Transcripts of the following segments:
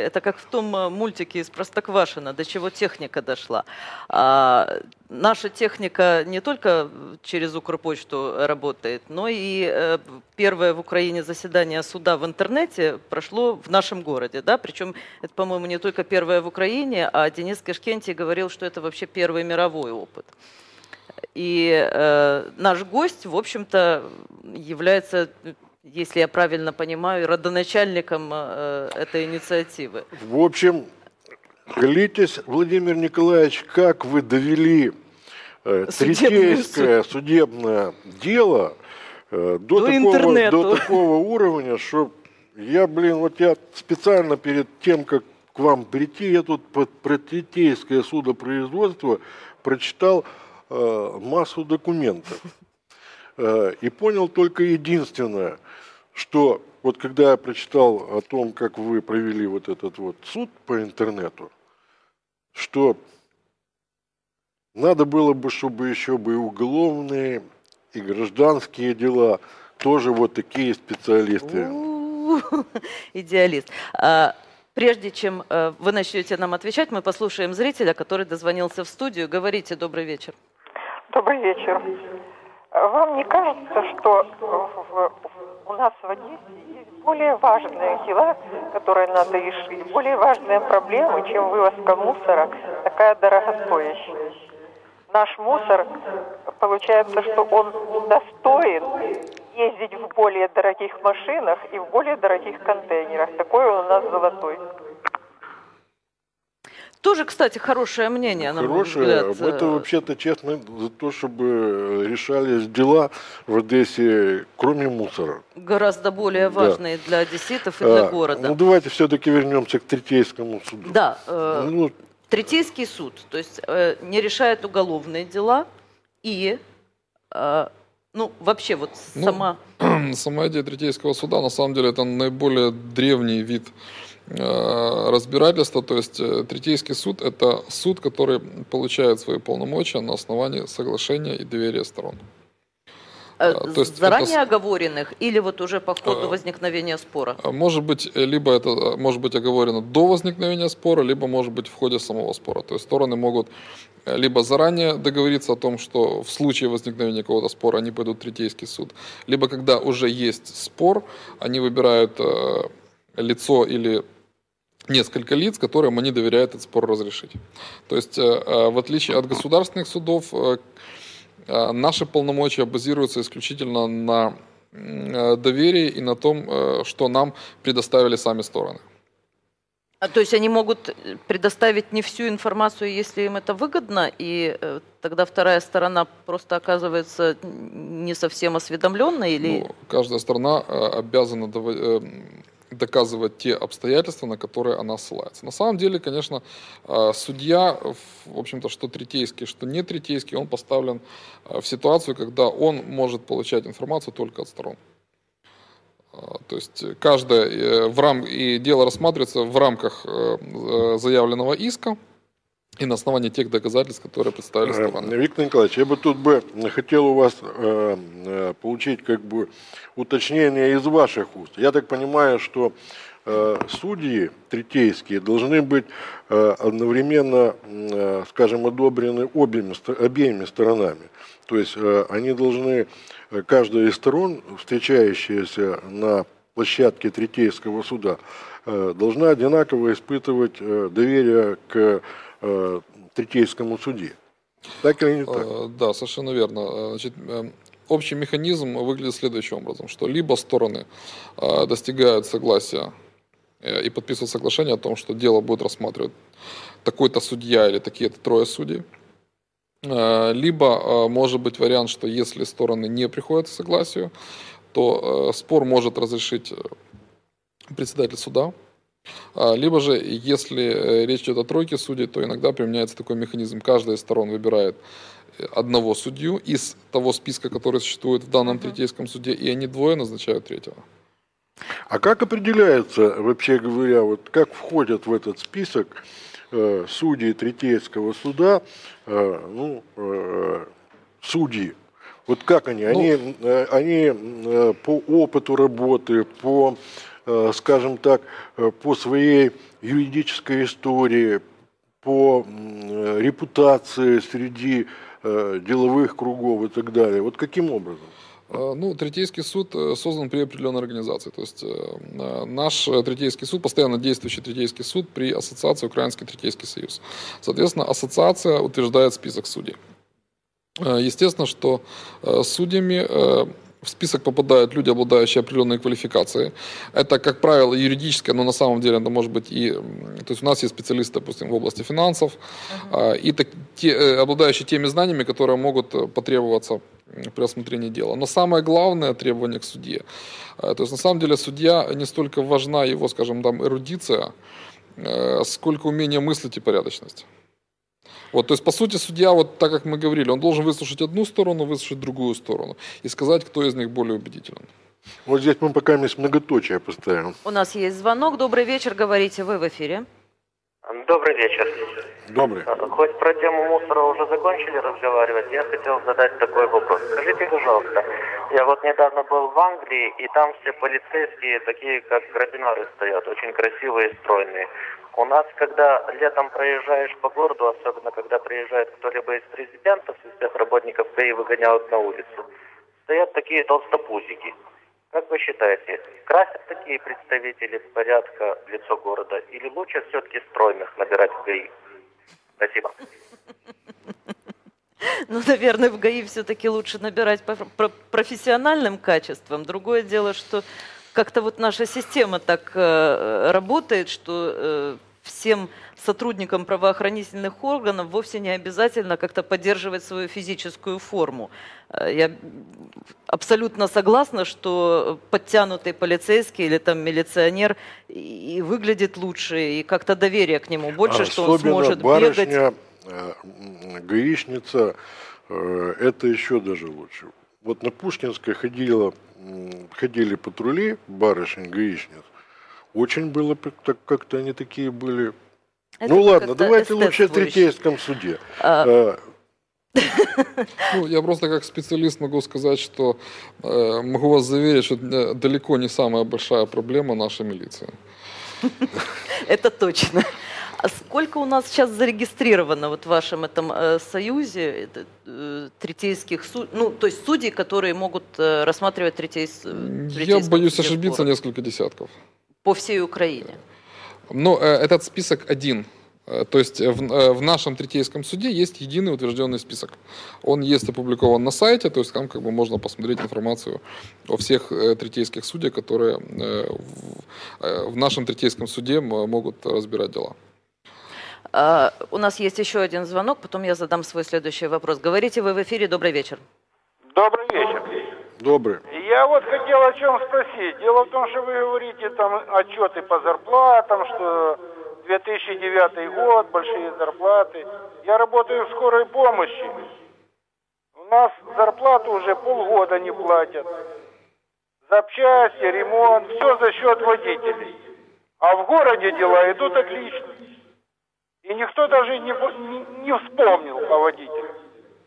это как в том мультике из Простоквашино, до чего техника дошла. Наша техника не только через Укрпочту работает, но и первое в Украине заседание суда в интернете прошло в нашем городе. Да? Причем это, по-моему, не только первое в Украине, а Денис Кишкентий говорил, что это вообще первый мировой опыт. И наш гость, в общем-то, является, если я правильно понимаю, родоначальником этой инициативы. В общем, глядитесь, Владимир Николаевич, как вы довели третейское судебное дело до такого уровня, что я специально перед тем, как к вам прийти, я тут про третейское судопроизводство прочитал массу документов и понял только единственное, что вот когда я прочитал о том, как вы провели вот этот вот суд по интернету, что надо было бы, чтобы еще бы и уголовные, и гражданские дела, тоже вот такие специалисты. Идеалист. Прежде чем вы начнете нам отвечать, мы послушаем зрителя, который дозвонился в студию. Говорите, добрый вечер. Добрый вечер. Вам не кажется, что у нас в Одессе есть более важные дела, которые надо решить, более важные проблемы, чем вывозка мусора, такая дорогостоящая? Наш мусор, получается, что он достоин ездить в более дорогих машинах и в более дорогих контейнерах. Такой он у нас золотой. Тоже, кстати, хорошее мнение, на мой взгляд. Хорошее. Это вообще-то честно за то, чтобы решались дела в Одессе, кроме мусора. Гораздо более важные для одесситов и для города. Ну, давайте все-таки вернемся к Третейскому суду. Да, Третейский суд, то есть не решает уголовные дела и, вообще вот сама идея Третейского суда, на самом деле, это наиболее древний вид разбирательства, то есть Третейский суд – это суд, который получает свои полномочия на основании соглашения и доверия сторон. То есть заранее оговоренных или вот уже по ходу возникновения спора? Может быть, либо это может быть оговорено до возникновения спора, либо может быть в ходе самого спора. То есть стороны могут либо заранее договориться о том, что в случае возникновения какого-то спора они пойдут в Третейский суд, либо когда уже есть спор, они выбирают лицо или несколько лиц, которым они доверяют этот спор разрешить. То есть, в отличие от государственных судов, наши полномочия базируются исключительно на доверии и на том, что нам предоставили сами стороны. То есть они могут предоставить не всю информацию, если им это выгодно, и тогда вторая сторона просто оказывается не совсем осведомленной? Или... Каждая сторона обязана доказывать те обстоятельства, на которые она ссылается. На самом деле, конечно, судья, в общем-то, что третейский, что не третейский, он поставлен в ситуацию, когда он может получать информацию только от сторон. То есть каждое и дело рассматривается в рамках заявленного иска и на основании тех доказательств, которые представили стороны. Виктор Николаевич, я бы тут хотел у вас получить уточнение из ваших уст. Я так понимаю, что судьи третейские должны быть одновременно, скажем, одобрены обеими сторонами. То есть они должны, каждая из сторон, встречающаяся на площадке Третейского суда, должна одинаково испытывать доверие к Третейскому суде. Так или не так? Да, совершенно верно. Значит, общий механизм выглядит следующим образом, что либо стороны достигают согласия и подписывают соглашение о том, что дело будет рассматривать такой-то судья или такие-то трое судей, либо может быть вариант, что если стороны не приходят к согласию, то спор может разрешить председатель суда. Либо же, если речь идет о тройке судей, то иногда применяется такой механизм. Каждая из сторон выбирает одного судью из того списка, который существует в данном Третейском суде, и они двое назначают третьего. А как определяется, вообще говоря, как входят в этот список судьи Третейского суда, судьи? Вот как они? Они по опыту работы, по скажем так, по своей юридической истории, по репутации среди деловых кругов и так далее. Вот каким образом? Ну, Третейский суд создан при определенной организации. То есть наш Третейский суд, постоянно действующий Третейский суд при ассоциации Украинский Третейский союз. Соответственно, ассоциация утверждает список судей. Естественно, что судьями в список попадают люди, обладающие определенной квалификацией. Это, как правило, юридическое, но на самом деле это может быть и... То есть у нас есть специалисты, допустим, в области финансов, и обладающие теми знаниями, которые могут потребоваться при рассмотрении дела. Но самое главное требование к судье. То есть на самом деле судья не столько важна его, скажем, там, эрудиция, сколько умение мыслить и порядочность. Вот, то есть, по сути, судья, вот так как мы говорили, он должен выслушать одну сторону, выслушать другую сторону и сказать, кто из них более убедителен. Вот здесь мы пока многоточие поставим. У нас есть звонок. Добрый вечер, говорите, вы в эфире. Добрый вечер. Добрый. Хоть про тему мусора уже закончили разговаривать, я хотел задать такой вопрос. Скажите, пожалуйста, я вот недавно был в Англии, и там все полицейские такие, как карабинеры стоят, очень красивые и стройные. У нас, когда летом проезжаешь по городу, особенно когда приезжает кто-либо из президентов, из всех работников ГАИ выгоняют на улицу, стоят такие толстопузики. Как вы считаете, красят такие представители порядка лицо города или лучше все-таки стройных набирать в ГАИ? Спасибо. Ну, наверное, в ГАИ все-таки лучше набирать по профессиональным качествам. Другое дело, что как-то вот наша система так работает, что всем сотрудникам правоохранительных органов вовсе не обязательно как-то поддерживать свою физическую форму. Я абсолютно согласна, что подтянутый полицейский или там милиционер и выглядит лучше, и как-то доверие к нему больше, что он сможет барышня, бегать. гаишница, это еще даже лучше. Вот на Пушкинской ходили патрули барышень, гаишниц. Очень было, как-то они такие были. Это ну ладно, давайте эстетствующий. лучше в Третейском суде. Ну, я просто как специалист могу сказать, что могу вас заверить, что далеко не самая большая проблема нашей милиции. Это точно. А сколько у нас сейчас зарегистрировано вот в вашем этом союзе третейских судей, ну, то есть судей, которые могут рассматривать третейские Я боюсь ошибиться, несколько десятков. По всей Украине? Но этот список один. То есть в нашем Третейском суде есть единый утвержденный список. Он есть опубликован на сайте, то есть там как бы можно посмотреть информацию о всех третейских судьях, которые в нашем Третейском суде могут разбирать дела. У нас есть еще один звонок, потом я задам свой следующий вопрос. Говорите, вы в эфире, добрый вечер. Добрый вечер. Добрый. Я вот хотел о чем спросить. Дело в том, что вы говорите там отчеты по зарплатам, что 2009 год, большие зарплаты. Я работаю в скорой помощи. У нас зарплату уже полгода не платят. Запчасти, ремонт, все за счет водителей. А в городе дела идут отлично. И никто даже не вспомнил о водителях.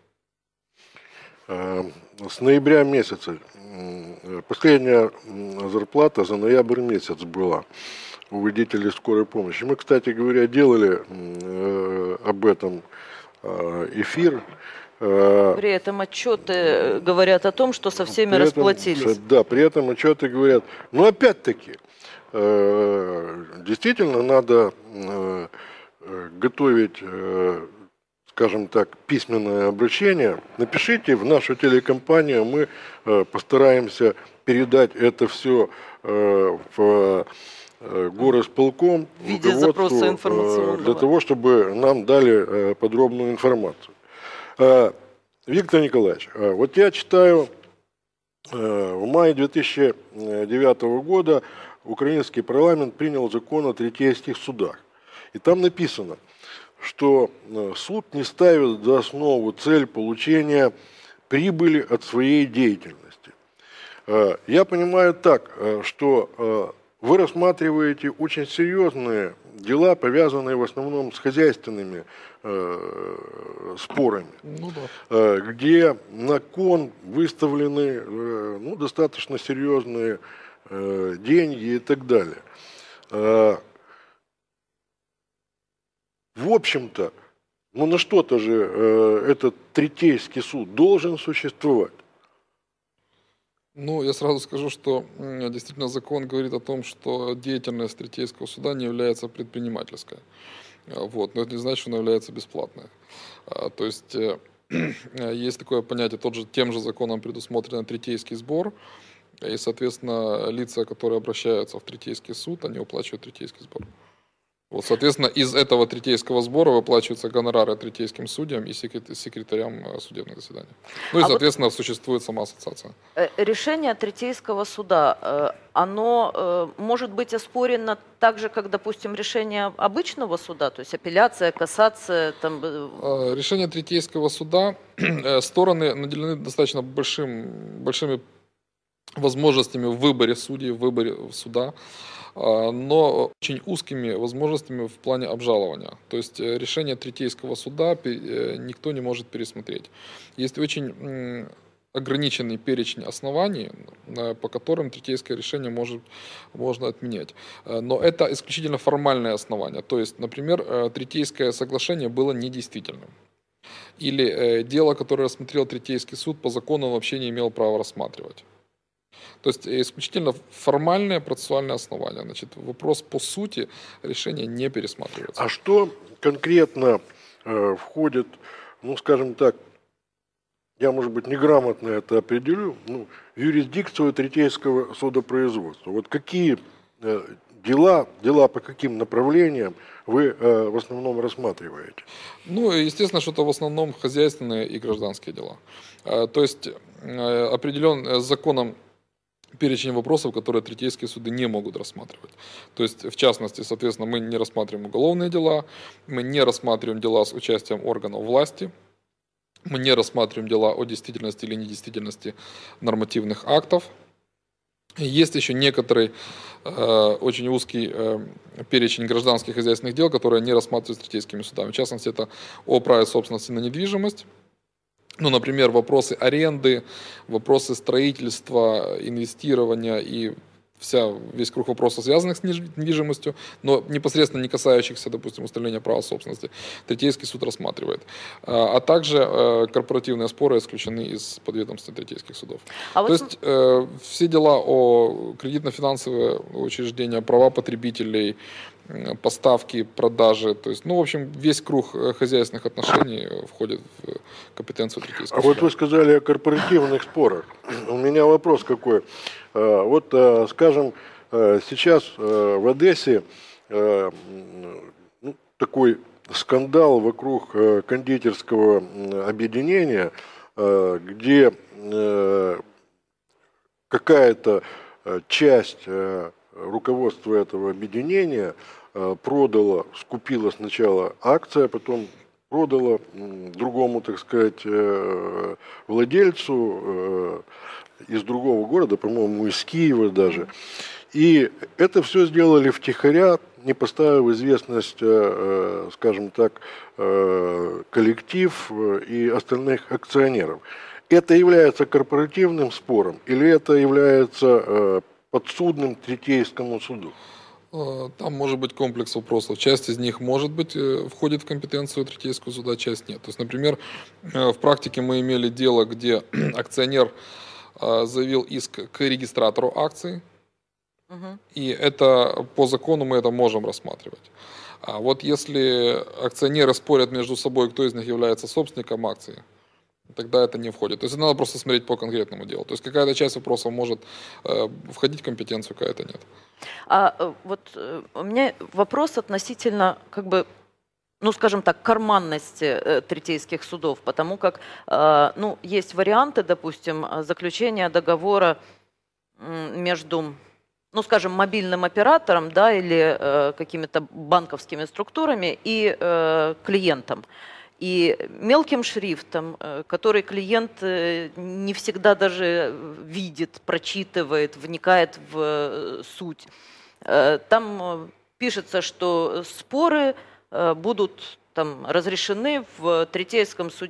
С ноября месяца, последняя зарплата за ноябрь месяц была у водителей скорой помощи. Мы, кстати говоря, делали об этом эфир. При этом отчеты говорят о том, что со всеми расплатились. Да, при этом отчеты говорят, ну опять-таки, действительно надо готовить, скажем так, письменное обращение. Напишите в нашу телекомпанию, мы постараемся передать это все в горосполком, в виде запроса информационного, для того, чтобы нам дали подробную информацию. Виктор Николаевич, вот я читаю, в мае 2009 года украинский парламент принял закон о третейских судах. И там написано, что суд не ставит за основу цель получения прибыли от своей деятельности. Я понимаю так, что вы рассматриваете очень серьезные дела, повязанные в основном с хозяйственными спорами, Ну, да. где на кон выставлены достаточно серьезные деньги и так далее. В общем-то, ну на что-то же этот третейский суд должен существовать. Ну, я сразу скажу, что действительно закон говорит о том, что деятельность третейского суда не является предпринимательской. Вот, но это не значит, что она является бесплатной. То есть есть такое понятие, тем же законом предусмотрен третейский сбор, и, соответственно, лица, которые обращаются в третейский суд, они уплачивают третейский сбор. Вот, соответственно, из этого третейского сбора выплачиваются гонорары третейским судьям и секретарям судебных заседаний. Ну и, соответственно, существует сама ассоциация. Решение третейского суда, оно может быть оспорено так же, как, допустим, решение обычного суда, то есть апелляция, кассация? Там... Решение третейского суда, стороны наделены достаточно большими возможностями в выборе судей, в выборе суда, но очень узкими возможностями в плане обжалования. То есть решение третейского суда никто не может пересмотреть. Есть очень ограниченный перечень оснований, по которым третейское решение можно отменять. Но это исключительно формальное основание. То есть, например, третейское соглашение было недействительным. Или дело, которое рассмотрел третейский суд, по закону он вообще не имел права рассматривать. То есть исключительно формальное процессуальное основание. Значит, вопрос по сути решения не пересматривается. А что конкретно входит, ну скажем так, я, может быть, неграмотно это определю, в юрисдикцию третейского судопроизводства? Вот какие дела по каким направлениям вы в основном рассматриваете? Ну, естественно, что это в основном хозяйственные и гражданские дела. То есть определен законом перечень вопросов, которые третейские суды не могут рассматривать. То есть, в частности, соответственно, мы не рассматриваем уголовные дела, мы не рассматриваем дела с участием органов власти, мы не рассматриваем дела о действительности или недействительности нормативных актов. Есть еще некоторый очень узкий перечень гражданских и хозяйственных дел, которые не рассматриваются третейскими судами. В частности, это о праве собственности на недвижимость. Ну, например, вопросы аренды, вопросы строительства, инвестирования и весь круг вопросов, связанных с недвижимостью, но непосредственно не касающихся, допустим, установления права собственности, третейский суд рассматривает. А также корпоративные споры исключены из подведомства третейских судов. То есть все дела о кредитно-финансовые учреждения, права потребителей, поставки, продажи, то есть, в общем, весь круг хозяйственных отношений входит в компетенцию третейского суда. Вот вы сказали о корпоративных спорах. У меня вопрос какой. Вот, скажем, сейчас в Одессе такой скандал вокруг кондитерского объединения, где какая-то часть руководства этого объединения скупила сначала акции, а потом продала другому, так сказать, владельцу из другого города, по-моему, из Киева даже. И это все сделали втихаря, не поставив в известность, скажем так, коллектив и остальных акционеров. Это является корпоративным спором или это является подсудным третейскому суду? Там может быть комплекс вопросов. Часть из них, входит в компетенцию третейского суда, часть нет. То есть, например, в практике мы имели дело, где акционер заявил иск к регистратору акций, и это по закону мы это можем рассматривать. А вот если акционеры спорят между собой, кто из них является собственником акций, тогда это не входит. То есть надо просто смотреть по конкретному делу. То есть какая-то часть вопросов может входить в компетенцию, какая-то нет. Вот у меня вопрос относительно, скажем так, карманности третейских судов, потому как, есть варианты, допустим, заключения договора между, скажем, мобильным оператором, да, или какими-то банковскими структурами и клиентом. И мелким шрифтом, который клиент не всегда даже видит, прочитывает, вникает в суть, там пишется, что споры будут разрешены в третейском суде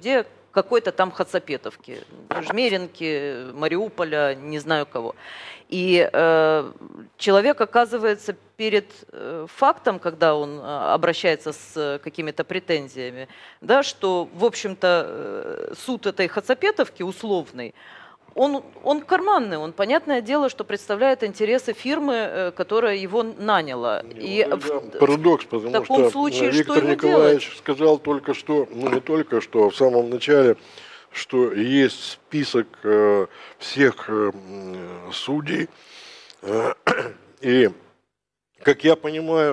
какой-то там Хацапетовки, Жмеринки, Мариуполя, не знаю кого. И человек оказывается перед фактом, когда он обращается с какими-то претензиями, да, что, в общем-то, суд этой Хацапетовки условный, он карманный, он, понятное дело, что представляет интересы фирмы, которая его наняла. И парадокс, потому что случае, Виктор Николаевич сказал только что, ну не только что, а в самом начале, что есть список всех судей, и, как я понимаю,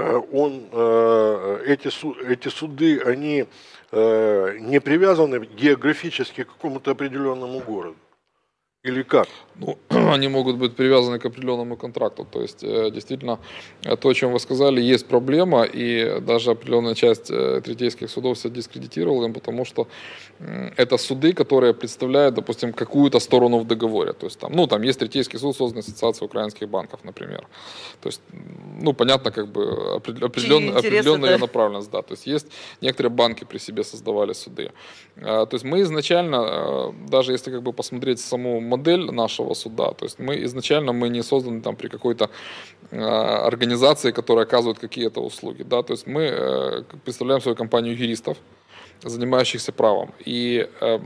эти суды, они не привязаны географически к какому-то определенному городу. Или как? Ну, они могут быть привязаны к определенному контракту. То есть, действительно, то, о чем вы сказали, есть проблема, и даже определенная часть третейских судов себя дискредитировала им, потому что это суды, которые представляют, допустим, какую-то сторону в договоре. То есть, там есть третейский суд, созданный Ассоциацией украинских банков, например. То есть, понятно, как бы определенная ее направленность. Да. То есть некоторые банки при себе создавали суды. То есть мы изначально, даже если как бы посмотреть саму модель нашего суда, то есть мы изначально не созданы там при какой-то организации, которая оказывает какие-то услуги, да, то есть мы представляем свою компанию юристов, занимающихся правом. И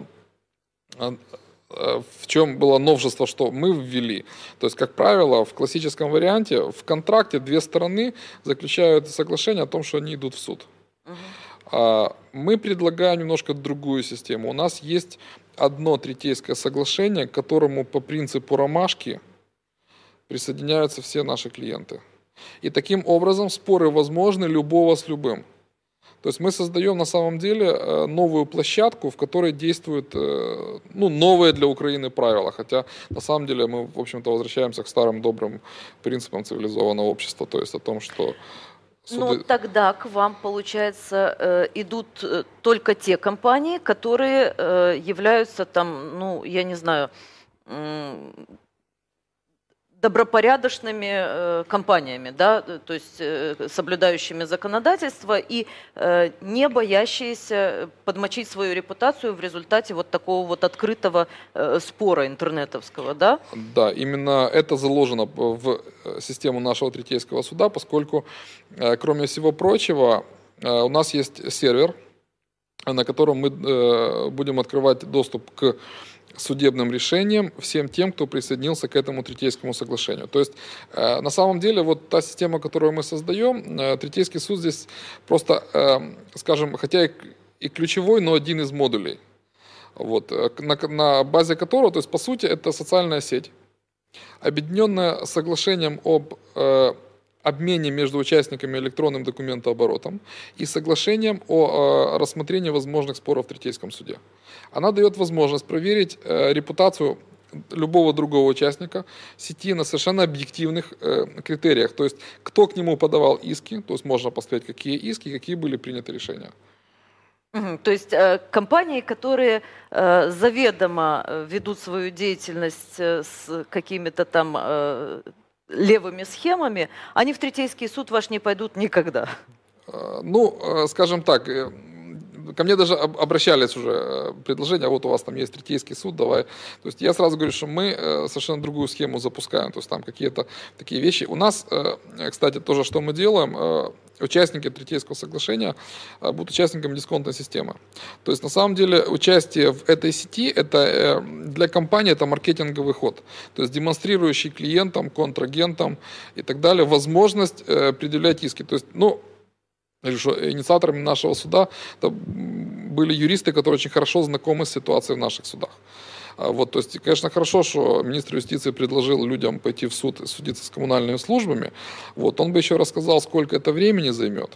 в чем было новшество, что мы ввели? То есть, как правило, в классическом варианте в контракте две стороны заключают соглашение о том, что они идут в суд. Мы предлагаем немножко другую систему. У нас есть одно третейское соглашение, к которому по принципу ромашки присоединяются все наши клиенты. И таким образом споры возможны любого с любым. То есть мы создаем на самом деле новую площадку, в которой действуют новые для Украины правила. Хотя на самом деле мы, в общем-то, возвращаемся к старым добрым принципам цивилизованного общества. То есть о том, что Ну, тогда к вам, получается, идут только те компании, которые являются там, я не знаю, добропорядочными компаниями, да, то есть соблюдающими законодательство и не боящиеся подмочить свою репутацию в результате вот такого вот открытого спора интернетовского, да? Да, именно это заложено в систему нашего третейского суда, поскольку, кроме всего прочего, у нас есть сервер, на котором мы будем открывать доступ к судебным решением всем тем, кто присоединился к этому третейскому соглашению. То есть, на самом деле, вот та система, которую мы создаем, третейский суд здесь просто, скажем, хотя и ключевой, но один из модулей. Вот, на базе которого, то есть, по сути, это социальная сеть, объединенная соглашением об обмене между участниками электронным документооборотом и соглашением о рассмотрении возможных споров в третейском суде. Она дает возможность проверить репутацию любого другого участника сети на совершенно объективных критериях. То есть, кто к нему подавал иски, то есть можно посмотреть, какие иски, какие были приняты решения. То есть компании, которые заведомо ведут свою деятельность с какими-то там левыми схемами, они в третейский суд ваш не пойдут никогда. Скажем так, ко мне даже обращались уже предложения, вот у вас там есть третейский суд, давай. То есть я сразу говорю, что мы совершенно другую схему запускаем, то есть там какие-то такие вещи. У нас, кстати, тоже что мы делаем, участники третейского соглашения будут участниками дисконтной системы. То есть на самом деле участие в этой сети это для компании это маркетинговый ход. То есть демонстрирующий клиентам, контрагентам и так далее возможность предъявлять иски. То есть, инициаторами нашего суда были юристы, которые очень хорошо знакомы с ситуацией в наших судах. Вот, то есть, конечно, хорошо, что министр юстиции предложил людям пойти в суд и судиться с коммунальными службами. Вот, он бы еще рассказал, сколько это времени займет.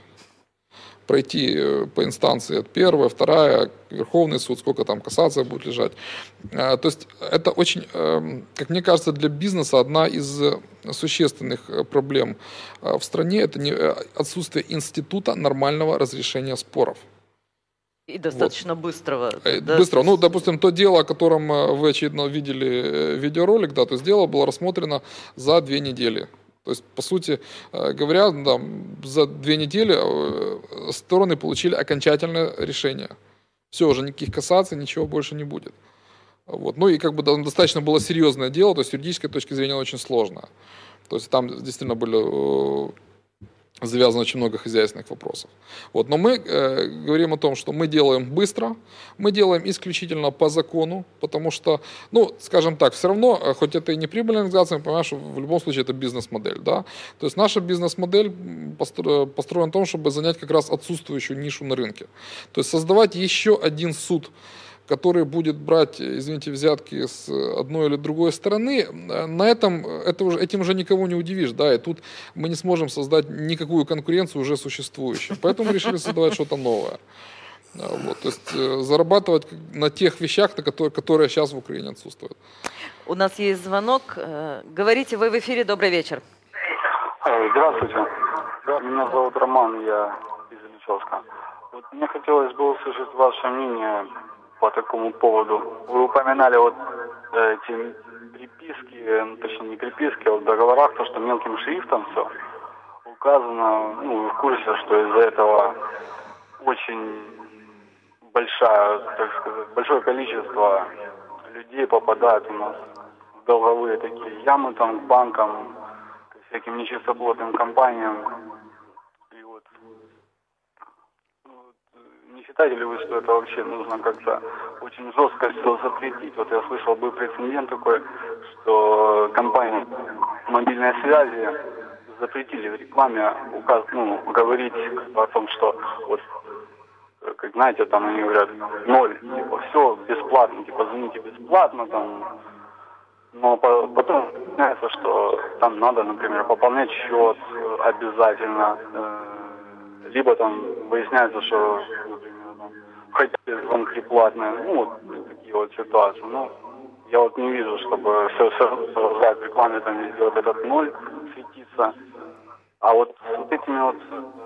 Пройти по инстанции от первая, вторая, Верховный суд, сколько там кассация будет лежать. То есть это очень, как мне кажется, для бизнеса одна из существенных проблем в стране. Это отсутствие института нормального разрешения споров. И достаточно быстрого. Да? Быстро. Допустим, то дело, о котором вы очевидно видели видеоролик, да, то есть дело было рассмотрено за 2 недели. То есть, по сути говоря, за 2 недели стороны получили окончательное решение. Все, уже никаких кассаций, ничего больше не будет. Вот. Ну и как бы достаточно было серьезное дело, то есть с юридической точки зрения очень сложно. То есть там действительно были завязано очень много хозяйственных вопросов. Вот. Но мы говорим о том, что мы делаем быстро, мы делаем исключительно по закону, потому что, ну, скажем так, все равно, хоть это и не прибыльная организация, мы понимаем, что в любом случае это бизнес-модель. Да? То есть наша бизнес-модель построена на том, чтобы занять как раз отсутствующую нишу на рынке. То есть создавать еще один суд, который будет брать, извините, взятки с одной или другой стороны, на этим уже никого не удивишь, да, и тут мы не сможем создать никакую конкуренцию уже существующую. Поэтому мы решили создавать что-то новое. Вот, то есть зарабатывать на тех вещах, которые сейчас в Украине отсутствуют. У нас есть звонок. Говорите, вы в эфире. Добрый вечер. Здравствуйте. Меня зовут Роман, я из Ильичевска. Вот мне хотелось бы услышать ваше мнение по такому поводу. Вы упоминали вот эти приписки, ну, точнее не приписки, а в договорах, то, что мелким шрифтом все указано, ну, вы в курсе, что из-за этого очень большое количество людей попадает у нас в долговые такие ямы там к банкам, к всяким нечистоплотным компаниям. И вот не считаете ли вы, что это вообще нужно как-то очень жестко все запретить? Вот я слышал, был прецедент такой, что компании мобильной связи запретили в рекламе говорить о том, что вот, как знаете, там они говорят, 0, типа, все бесплатно, типа, звоните бесплатно, там, но потом выясняется, что там надо, например, пополнять счет обязательно, либо там выясняется, что, например, там, хотите звонки платные, ну, вот такие вот ситуации, ну, я вот не вижу, чтобы все в рекламе там везде вот этот 0 светится, а вот с этими вот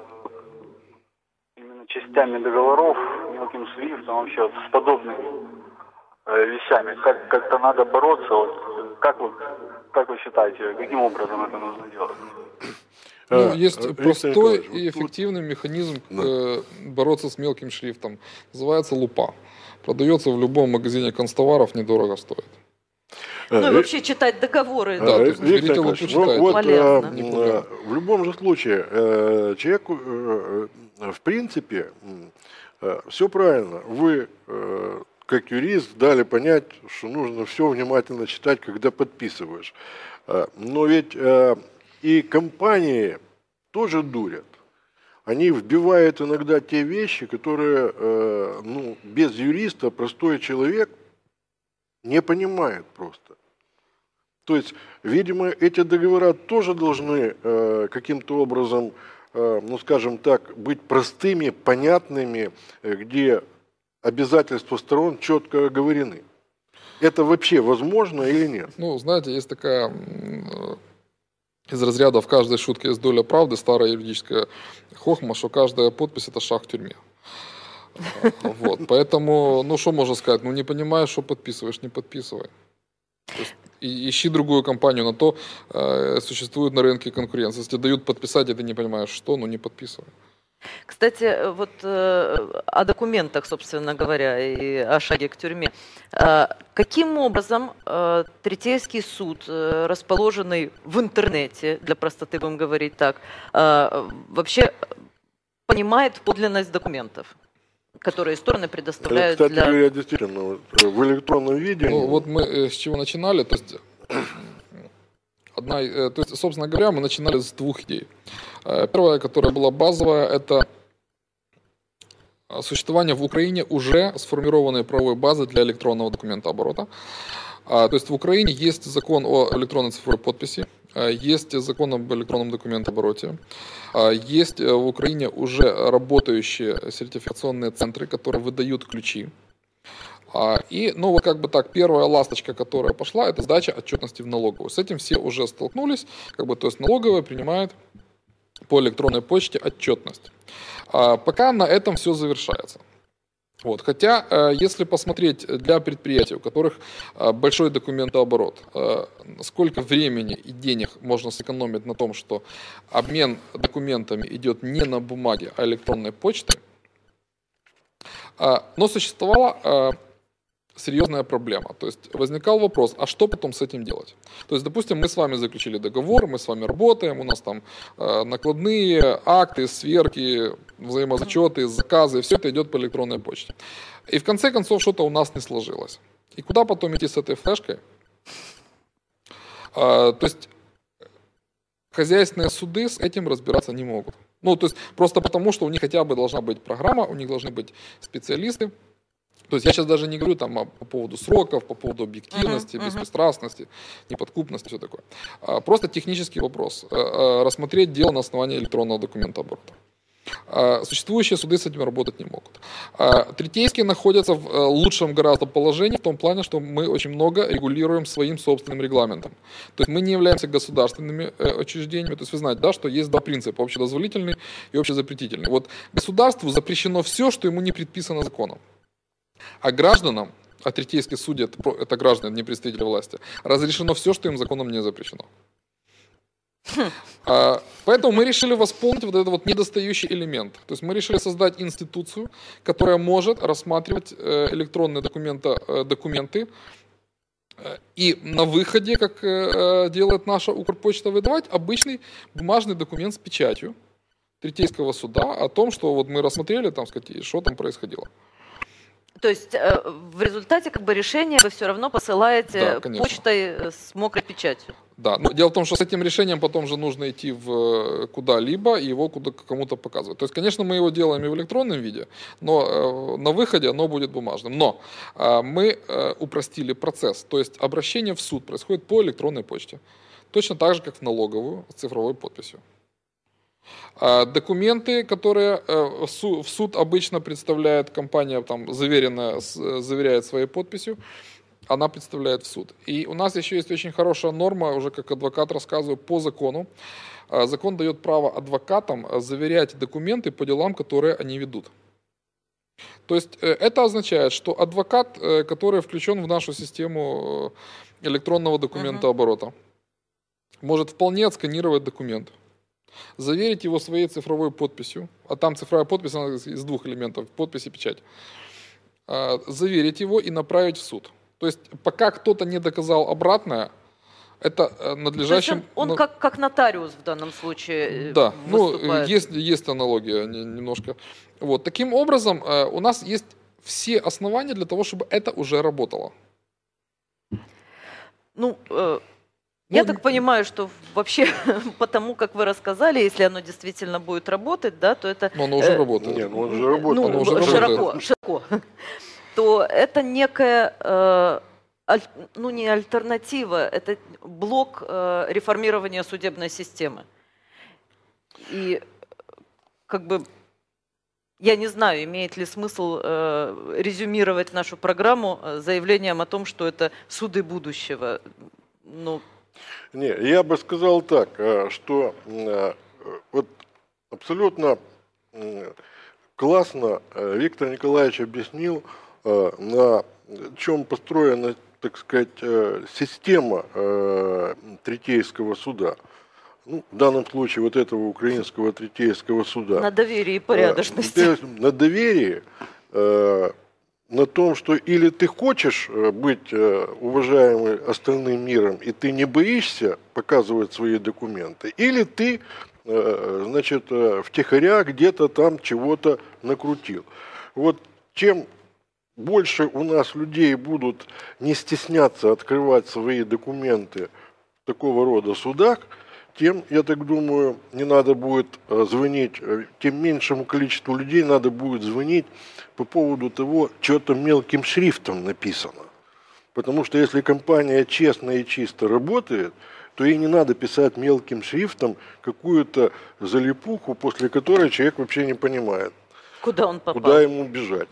именно частями договоров, мелким шрифтом, вообще вот с подобными вещами, как-то надо бороться, вот, как вы считаете, каким образом это нужно делать? Ну, есть простой и эффективный механизм бороться с мелким шрифтом. Называется лупа. Продается в любом магазине канцтоваров, недорого стоит. Ну и вообще читать договоры. Да, то есть берите лупу, читайте. Полезно. В любом же случае, человеку, в принципе, все правильно. Вы, как юрист, дали понять, что нужно все внимательно читать, когда подписываешь. Но ведь и компании тоже дурят. Они вбивают иногда те вещи, которые без юриста простой человек не понимает просто. То есть, видимо, эти договора тоже должны каким-то образом, скажем так, быть простыми, понятными, где обязательства сторон четко оговорены. Это вообще возможно или нет? Ну, знаете, есть такая из разряда «в каждой шутке есть доля правды», старая юридическая хохма, что каждая подпись – это шаг в тюрьме. Вот, поэтому, ну, что можно сказать? Ну, не понимаешь, что подписываешь, не подписывай. То есть, ищи другую компанию, на то существует на рынке конкуренция. Если тебе дают подписать, и ты не понимаешь, что, ну, не подписывай. Кстати, вот о документах, собственно говоря, и о шаге к тюрьме. Каким образом Третейский суд, расположенный в интернете, для простоты будем говорить так, вообще понимает подлинность документов, которые стороны предоставляют? Кстати говоря, действительно, в электронном виде. Ну, вот мы с чего начинали, то есть, собственно говоря, мы начинали с двух идей. Первая, которая была базовая, это существование в Украине уже сформированной правовой базы для электронного документооборота. То есть в Украине есть закон о электронной цифровой подписи, есть закон об электронном документообороте, есть в Украине уже работающие сертификационные центры, которые выдают ключи. И, ну, вот как бы так, первая ласточка, которая пошла, это сдача отчетности в налоговую. С этим все уже столкнулись, как бы, то есть налоговая принимает по электронной почте отчетность. Пока на этом все завершается. Вот. Хотя, если посмотреть для предприятий, у которых большой документооборот, сколько времени и денег можно сэкономить на том, что обмен документами идет не на бумаге, а электронной почтой, Но существовала серьезная проблема. То есть возникал вопрос, а что потом с этим делать? То есть, допустим, мы с вами заключили договор, мы с вами работаем, у нас там накладные, акты, сверки, взаимозачеты, заказы, все это идет по электронной почте. И в конце концов что-то у нас не сложилось. И куда потом идти с этой флешкой? То есть хозяйственные суды с этим разбираться не могут. Ну, то есть просто потому, что у них хотя бы должна быть программа, у них должны быть специалисты. То есть я сейчас даже не говорю там по поводу сроков, по поводу объективности, беспристрастности, неподкупности, все такое. Просто технический вопрос. Рассмотреть дело на основании электронного документооборота. Существующие суды с этим работать не могут. Третейские находятся в лучшем гораздо положении в том плане, что мы очень много регулируем своим собственным регламентом. То есть мы не являемся государственными учреждениями. То есть вы знаете, да, что есть два принципа: общедозволительный и общезапретительный. Вот государству запрещено все, что ему не предписано законом. А гражданам, а третейские судьи это граждане, не представители власти, разрешено все, что им законом не запрещено. Поэтому мы решили восполнить вот этот вот недостающий элемент. То есть мы решили создать институцию, которая может рассматривать электронные документы и на выходе, как делает наша Укрпочта, выдавать обычный бумажный документ с печатью третейского суда о том, что вот мы рассмотрели, там, сказать, что там происходило. То есть в результате как бы решения вы все равно посылаете почтой с мокрой печатью? Да, но дело в том, что с этим решением потом же нужно идти в куда-либо и его кому-то показывать. То есть, конечно, мы его делаем и в электронном виде, но на выходе оно будет бумажным. Но мы упростили процесс, то есть обращение в суд происходит по электронной почте, точно так же, как в налоговую, с цифровой подписью. Документы, которые в суд обычно представляет компания, там, заверяет своей подписью, она представляет в суд. И у нас еще есть очень хорошая норма, уже как адвокат рассказываю, по закону. Закон дает право адвокатам заверять документы по делам, которые они ведут. То есть это означает, что адвокат, который включен в нашу систему электронного документооборота, может вполне отсканировать документ, заверить его своей цифровой подписью, а там цифровая подпись она из двух элементов, подпись и печать, заверить его и направить в суд. То есть пока кто-то не доказал обратное, это надлежащим... То есть он как нотариус в данном случае. Да, выступает. Ну, есть аналогия немножко. Вот. Таким образом, у нас есть все основания для того, чтобы это уже работало. Я так понимаю, что вообще потому, как вы рассказали, если оно действительно будет работать, да, то это... Но оно уже работает. Нет, оно уже работает. Широко. То это некая, не альтернатива, это блок реформирования судебной системы. И как бы я не знаю, имеет ли смысл резюмировать нашу программу заявлением о том, что это суды будущего. Не, я бы сказал так, что вот абсолютно классно Виктор Николаевич объяснил, на чем построена, так сказать, система третейского суда. В данном случае вот этого украинского третейского суда. На доверии и порядочности. На доверии, на том, что или ты хочешь быть уважаемым остальным миром, и ты не боишься показывать свои документы, или ты, значит, втихаря где-то там чего-то накрутил. Вот чем больше у нас людей будут не стесняться открывать свои документы в такого рода судах, тем, я так думаю, не надо будет звонить, тем меньшему количеству людей надо будет звонить по поводу того, что там мелким шрифтом написано. Потому что если компания честно и чисто работает, то ей не надо писать мелким шрифтом какую-то залипуху, после которой человек вообще не понимает, куда он попал, куда ему бежать.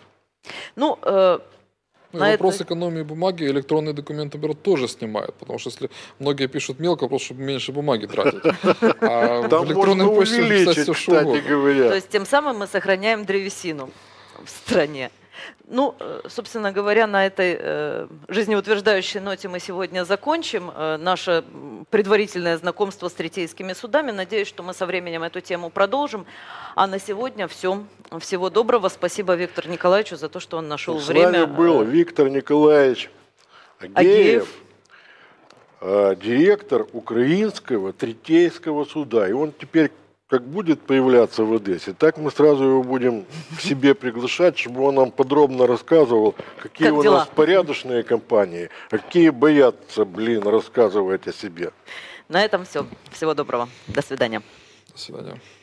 Вопрос экономии бумаги электронный документооборот тоже снимает, потому что если многие пишут мелко, просто чтобы меньше бумаги тратить. А там в электронной почте увеличить, все что угодно. Говоря. То есть тем самым мы сохраняем древесину в стране. Ну, собственно говоря, на этой жизнеутверждающей ноте мы сегодня закончим наше предварительное знакомство с третейскими судами. Надеюсь, что мы со временем эту тему продолжим. А на сегодня все. Всего доброго. Спасибо Виктору Николаевичу за то, что он нашел время. С вами был Виктор Николаевич Агеев, директор Украинского третейского суда. И он теперь как будет появляться в Одессе, так мы сразу его будем к себе приглашать, чтобы он нам подробно рассказывал, какие у нас порядочные компании, а какие боятся, рассказывать о себе. На этом все. Всего доброго. До свидания. До свидания.